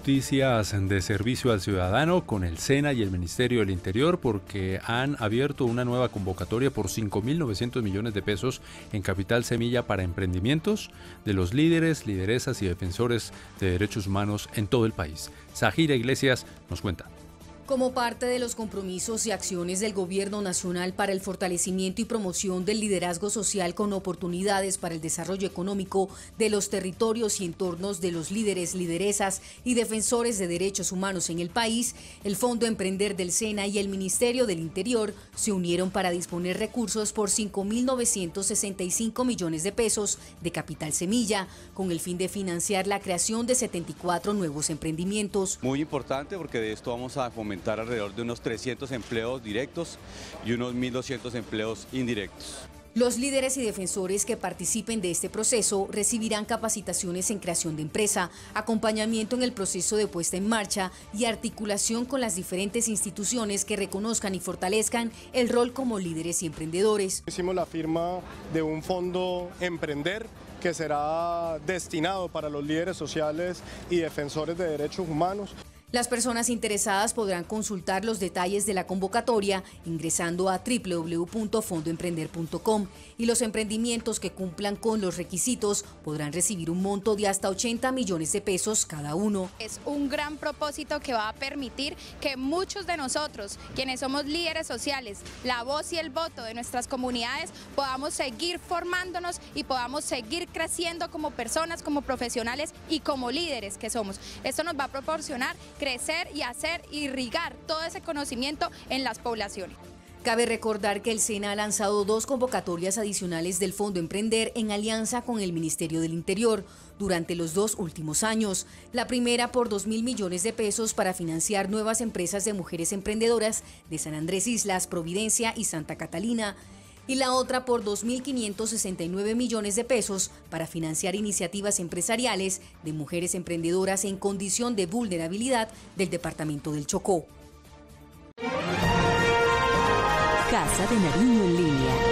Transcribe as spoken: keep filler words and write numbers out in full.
noticias de servicio al ciudadano con el SENA y el Ministerio del Interior, porque han abierto una nueva convocatoria por cinco mil novecientos millones de pesos en Capital Semilla para emprendimientos de los líderes, lideresas y defensores de derechos humanos en todo el país. Zahira Iglesias nos cuenta. Como parte de los compromisos y acciones del Gobierno Nacional para el fortalecimiento y promoción del liderazgo social con oportunidades para el desarrollo económico de los territorios y entornos de los líderes, lideresas y defensores de derechos humanos en el país, el Fondo Emprender del SENA y el Ministerio del Interior se unieron para disponer recursos por cinco mil novecientos sesenta y cinco millones de pesos de Capital Semilla, con el fin de financiar la creación de setenta y cuatro nuevos emprendimientos. Muy importante, porque de esto vamos a fomentar alrededor de unos trescientos empleos directos y unos mil doscientos empleos indirectos. Los líderes y defensores que participen de este proceso recibirán capacitaciones en creación de empresa, acompañamiento en el proceso de puesta en marcha y articulación con las diferentes instituciones que reconozcan y fortalezcan el rol como líderes y emprendedores. Hicimos la firma de un fondo Emprender que será destinado para los líderes sociales y defensores de derechos humanos. Las personas interesadas podrán consultar los detalles de la convocatoria ingresando a doble u doble u doble u punto fondo emprender punto com y los emprendimientos que cumplan con los requisitos podrán recibir un monto de hasta ochenta millones de pesos cada uno. Es un gran propósito que va a permitir que muchos de nosotros, quienes somos líderes sociales, la voz y el voto de nuestras comunidades, podamos seguir formándonos y podamos seguir creciendo como personas, como profesionales y como líderes que somos. Esto nos va a proporcionar crecer y hacer irrigar todo ese conocimiento en las poblaciones. Cabe recordar que el SENA ha lanzado dos convocatorias adicionales del Fondo Emprender en alianza con el Ministerio del Interior durante los dos últimos años. La primera por dos mil millones de pesos para financiar nuevas empresas de mujeres emprendedoras de San Andrés Islas, Providencia y Santa Catalina, y la otra por dos mil quinientos sesenta y nueve millones de pesos para financiar iniciativas empresariales de mujeres emprendedoras en condición de vulnerabilidad del departamento del Chocó. Casa de Nariño en línea.